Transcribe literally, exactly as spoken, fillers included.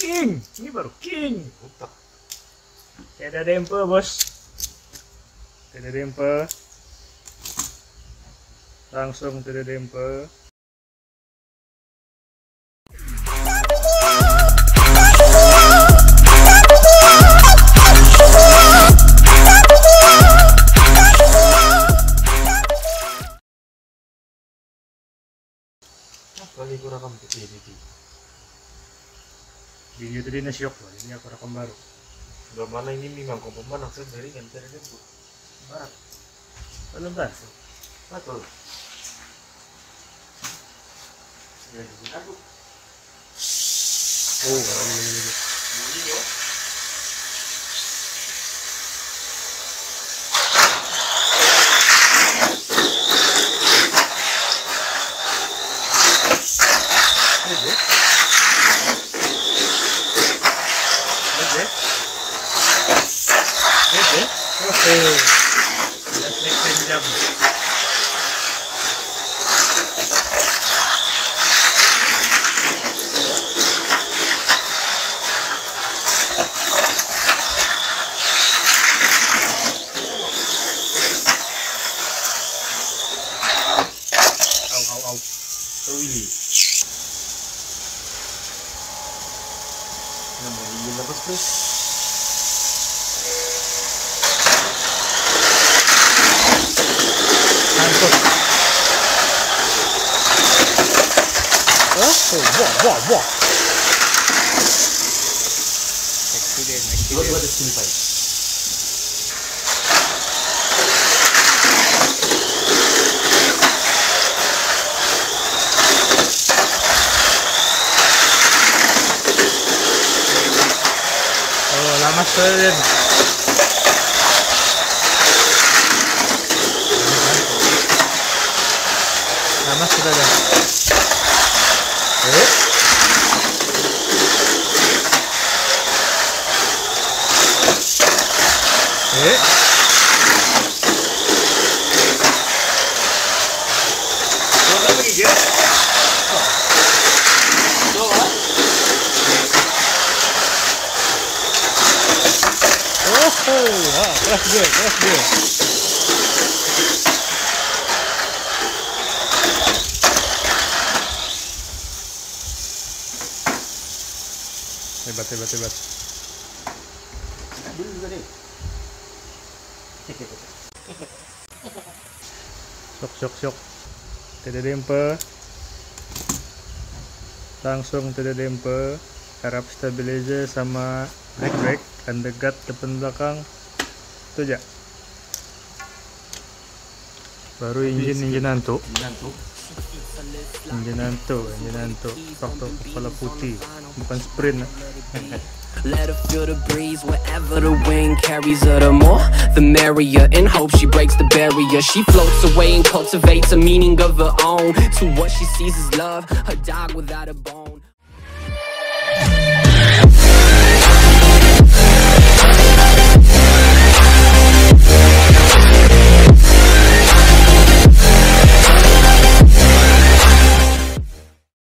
king, ini baru king. Tidak ada demper bos, tidak ada demper, langsung tidak ada demper. Kali aku rekam video ini. Video tadi nasyok loh, ini aku rekam baru. Udah mana ini memang kompoman akses dari nganter itu. Barat. Belum kan? Betul. Ya, ini aku. Oh, ini. Ini yo. Wah, wah, wah. Accident, accident. What was the simple? Oh, lama sekali. Lama sekali. Eh? Eh? Coba lagi dia. Coba. Oh, ah, keras dia, keras dia. Hebat, hebat, hebat. Dulu juga deh. Syok, syok, syok. Tidak demper. Langsung tidak demper. Harap stabilizer sama brake brake. Undergut depan belakang. Itu aja. Baru engine engine nantu. Nantu. Engine nantu, engine nantu. Faktor kepala putih, bukan sprint. Let her feel the breeze wherever the wind carries her. The more, the merrier. In hope she breaks the barrier. She floats away and cultivates a meaning of her own. To what she sees is love, her dog without a bone.